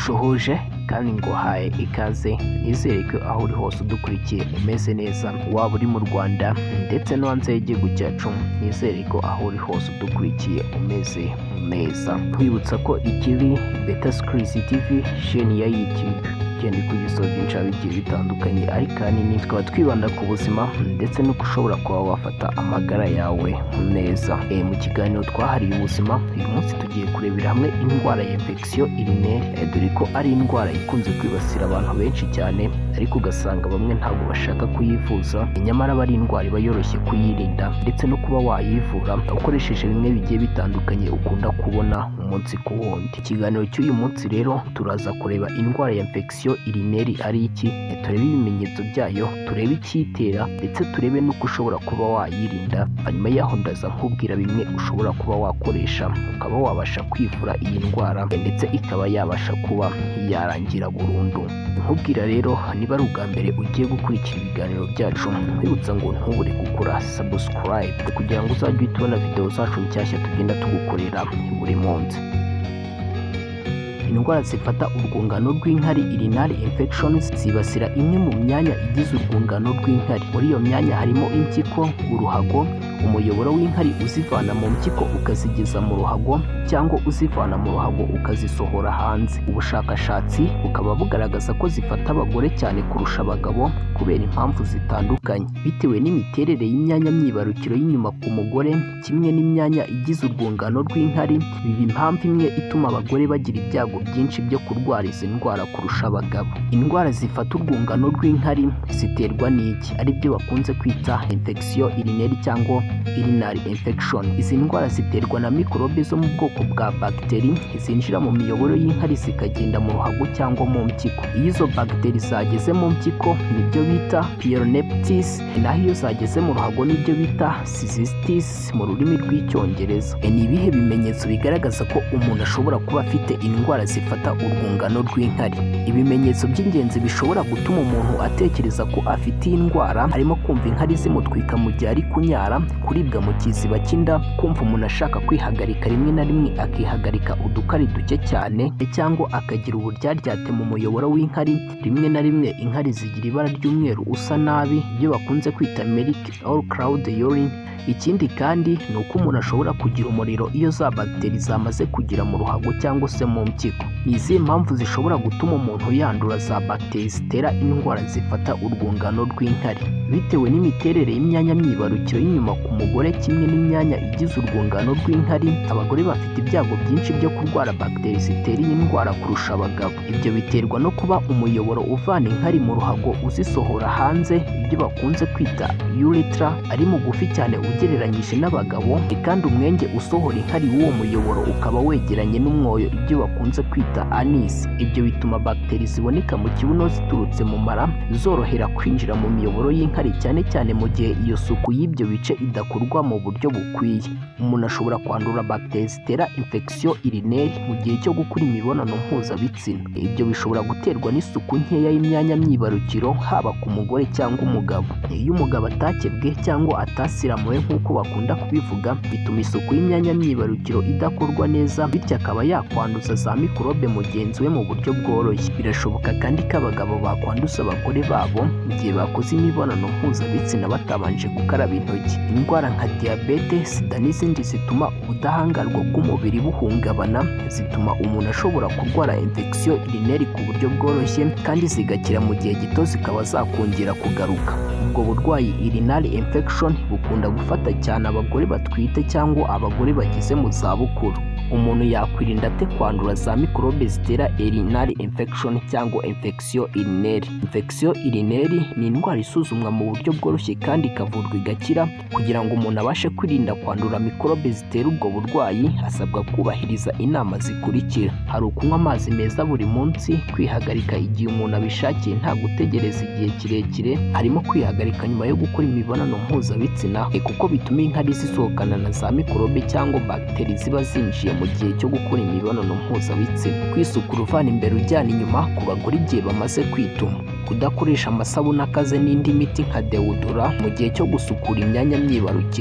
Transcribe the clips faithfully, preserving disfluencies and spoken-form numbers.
ndagushohoje kandi nguhaye ikaze. Nizere ko aho uri hose udukurikiye umeze neza, waba uri mu Rwanda ndetse no hanze y'igihugu cyacu. Nizere ko aho uri hose udukurikiye umeze neza. Twibutsa ko ikiri Beta Screens T V chaîne ya YouTube igenda ikugezaho byinshi bigiye bitandukanye, ariko ahanini tukaba twibanda ku buzima ndetse no gushobora kuba wafata amagara yawe neza. E, mu kiganiro twahariye ubuzima, uyu munsi tugiye kurebera hamwe indwara ya infection urinaire, e, dore ko ari indwara ikunze kwibasira abantu benshi cyane, ariko ugasanga bamwe ntabwo bashaka kuyivuza, nyamara aba ari indwara iba yoroshye kuyirinda ndetse no kuba wayivura ukoresheje bimwe bigiye bitandukanye ukunda kubona umunsi ku wundi. Ikiganiro cy'uyu munsi rero turaza kureba indwara ya infection urinaire ari iki, turebe ibimenyetso byayo, turebe icyitera ndetse turebe n'uko ushobora kuba wayirinda. Hanyuma yaho ndaza nkubwira bimwe ushobora kuba wakoresha ukaba wabasha kwivura iyi ndwara ndetse ikaba yabasha kuba yarangira burundu. Nkubwira rero, niba ari ubwa mbere ugiye gukurikira ibiganiro byacu, nkwibutsa ngo ntubure gukora subscribe kugira ngo uzajye uhita ubona video zacu nshyashya tugenda tugukorera buri munsi. Indwara zifata urwungano rw'inkari urinary infections zibasira imwe mu myanya igize urwungano rw'inkari. Muri iyo myanya harimo impyiko, uruhago, umuyoboro w'inkari uzivana mu mpyiko ukazigeza mu ruhago cyangwa uzivana mu ruhago ukazisohora hanze. Ubushakashatsi bukaba bugaragaza ko zifata abagore cyane kurusha abagabo kubera impamvu zitandukanye, bitewe n'imiterere y'imyanya myibarukiro y'inyuma ku mugore kimwe n'imyanya igize urwungano rw'inkari. Biba impamvu imwe ituma abagore bagira ibyago byinshi byo kurwara izi ndwara kurusha abagabo. Indwara zifata urwungano rw'inkari ziterwa n'iki, ari byo bakunze kwita infection urinaire cyangwa urinary infection. Izi ndwara ziterwa na mikorobe zo mu bwoko bwa bagiteri zinjira mu miyoboro y'inkari zikagenda mu ruhago cyangwa mu mpyiko. Iyo izo bagiteri zageze mu mpyiko nibyo bita pyeroneptis, naho iyo zageze mu ruhago nibyo bita cystis mu rurimi rw'icyongereza. E, ni ibihe bimenyetso bigaragaza ko umuntu ashobora kuba afite indwara zifata urwungano rw'inkari? Ibimenyetso by'ingenzi bishobora gutuma umuntu atekereza ko afite iyi ndwara harimo kumva inkari zimutwika mu gihe ari kunyara, kuribwa mu kiziba cy'inda, kumva umuntu ashaka kwihagarika rimwe na rimwe akihagarika udukari duke cyane, cyangwa akagira uburyaryate mu muyoboro w'inkari. Rimwe na rimwe inkari zigira ibara ry'umweru usa nabi, ibyo bakunze kwita milk or cloud urine. Ikindi kandi ni uko umuntu ashobora kugira umuriro iyo za bagiteri zamaze kugera mu ruhago cyangwa se mu mpyiko. Ni izihe mpamvu zishobora gutuma umuntu yandura za bagiteri zitera indwara zifata urwungano rw'inkari? Bitewe n'imiterere y'imyanya myibarukiro y'inyuma ku mugore kimwe n'imyanya igize urwungano rw'inkari, abagore bafite ibyago byinshi byo kurwara bagiteri zitera iyi ndwara kurusha abagabo. Ibyo biterwa no kuba umuyoboro uvana inkari mu ruhago uzisohora hanze, ibyo bakunze kwita urethra, ari mugufi cyane ugereranyije n'abagabo, kandi umwenge usohora inkari w'uwo muyoboro ukaba wegeranye n'umwoyo, ibyo bakunze kwita anis. Ibyo bituma bagiteri ziboneka mu kibuno ziturutse mu mara zorohera kwinjira mu miyoboro y'inkari, cyane cyane mu gihe iyo suku y'ibyo bice idakorwa mu buryo bukwiye. Umuntu ashobora kwandura bagiteri zitera infection urinaire mu gihe cyo gukora imibonano mpuzabitsina. Ibyo bishobora guterwa n'isuku nkeya y'imyanya myibarukiro haba ku mugore cyangwa umugabo. Iyo umugabo atakebwe cyangwa atasiramuwe nk'uko bakunda kubivuga, bituma isuku y'imyanya myibarukiro idakorwa neza, bityo akaba yakwanduza za mikorobe mugenzi we mu buryo bworoshye. Birashoboka kandi ko abagabo bakwanduza abagore babo mu gihe bakoze imibonano mpuzabitsina batabanje gukaraba intoki. Indwara nka diyabete, sida n'izindi zituma ubudahangarwa bw'umubiri buhungabana, zituma umuntu ashobora kurwara infection urinaire ku buryo bworoshye kandi zigakira mu gihe gito zikaba zakongera kugaruka. Ubwo burwayi urinary infection bukunda gufata cyane abagore batwite cyangwa abagore bageze mu zabukuru. Umuntu yakwirinda ate kwandura za mikorobe zitera urinary infection cyangwa infection urinaire? Infection urinaire ni indwara isuzumwa mu buryo bworoshye kandi ikavurwa igakira. Kugira ngo umuntu abashe kwirinda kwandura mikorobe zitera ubwo burwayi, hasabwa kubahiriza inama zikurikira: hari ukunywa amazi meza buri munsi, kwihagarika igihe umuntu abishakiye nta gutegereza igihe kirekire, harimo kwihagarika nyuma yo gukora imibonano mpuzabitsina kuko bituma inkari zisohokana na za mikorobe cyangwa bagiteri ziba zinjiye mu gihe cyo gukora imibonano mpuzabitsina. Kwisukura uvana imbere ujyana inyuma ku bagore igihe bamaze kwituma. Kudakoresha amasabune akaze n'indi miti nka deodora mu gihe cyo gusukura imyanya myibarukiro.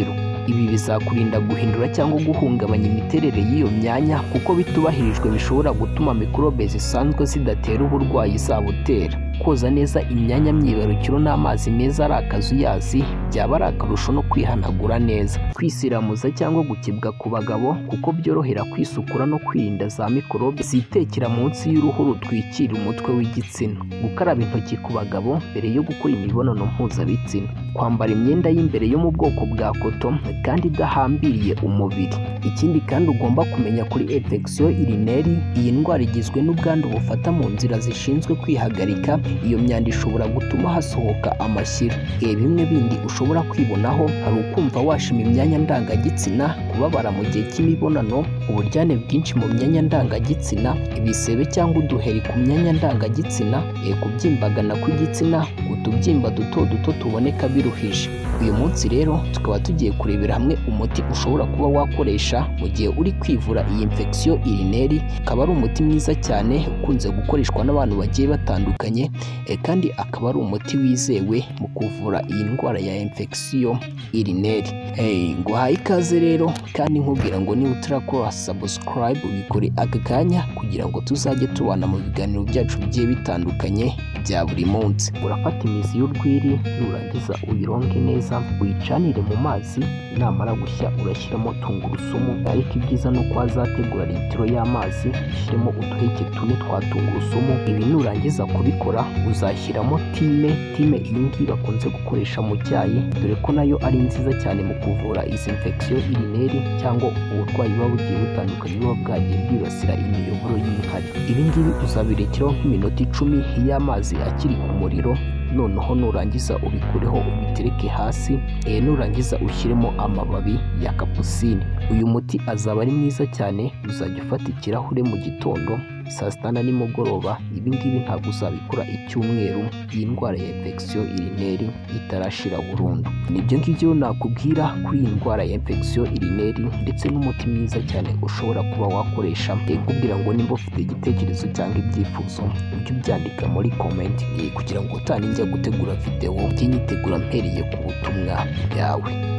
Ibi bizakurinda guhindura cyangwa guhungabanya imiterere y'iyo myanya kuko bitubahirijwe bishobora gutuma mikorobe zisanzwe zidatera uburwayi zabutera. Koza neza imyanya myibarukiro n'amazi meza ari akazuyazi byaba ari akarusho no kwihanagura neza. Kwisiramuza cyangwa gukebwa ku bagabo kuko byorohera kwisukura no kwirinda za mikorobe zitekera munsi y'uruhu rutwikira umutwe w'igitsina. Gukaraba intoki ku bagabo mbere yo gukora imibonano mpuzabitsina. Kwambara imyenda y'imbere yo mu bwoko bwa koto kandi idahambiriye umubiri. Ikindi kandi ugomba kumenya kuri infection urinaire, iyi ndwara igizwe n'ubwandu bufata mu nzira zishinzwe kwihagarika. Iyo myanda ishobora gutuma hasohoka amashyira. E bimwe bindi ushobora kwibonaho hari ukumva washima imyanya ndangagitsina, kubabara mu gihe cy'imibonano, uburyane bwinshi mu myanya ndangagitsina, ibisebe cyangwa uduheri ku myanya ndangagitsina, e kubyimbagana kw'igitsina, utubyimba duto duto tuboneka biruhije. Uyu munsi rero tukaba tugiye kurebera hamwe umuti ushobora kuba wakoresha mu gihe uri kwivura iyi infection urinaire. Akaba ari umuti mwiza cyane ukunze gukoreshwa n'abantu bagiye batandukanye, e kandi akaba ari umuti wizewe mu kuvura iyi ndwara ya infection urinaire. Hey, nguhaye ikaze rero kandi nkubwira ngo niba utarakora subscribe ubikore aka kanya kugira ngo tuzajye tubana mu biganiro byacu bigiye bitandukanye bya buri munsi. Urafata imizi y'urwiri, nurangiza uyironge neza, uyicanire mu mazi, namara gushya urashyiramo tungurusumu. Ariko ibyiza ni uko wazategura litiro y'amazi, ushyiremo uduheke tune twa tungurusumu. Ibi nurangiza kubikora uzashyiramo time. Time iyi ngiyi bakunze gukoresha mu cyayi, dore ko nayo ari nziza cyane mu kuvura izi infection urinaire cyangwa uburwayi buba bugiye butandukanye buba bwagiye bwibasira imiyoboro y'inkari. Ibi ngibi uzabirekeraho nk'iminota icumi y'amazi akiri ku muriro. Noneho nurangiza ubikureho ubitereke hasi, e nurangiza ushyiremo amababi ya kapusine. Uyu muti azaba ari mwiza cyane. Uzajya ufata ikirahure mu gitondo, saa sita na nimugoroba. Ibi ngibi ntabwo uzabikora icyumweru iyi ndwara ya infection urinaire itarashira burundu. Nibyo ngibyo nakubwira kuri iyi ndwara ya infection urinaire ndetse n'umuti mwiza cyane ushobora kuba wakoresha. Nkubwira ngo nimba ufite igitekerezo cyangwa ibyifuzo ujye ubyandika muri comment kugira ngo utaninjya gutegura video njye nyitegura mpereye ku butumwa bwawe.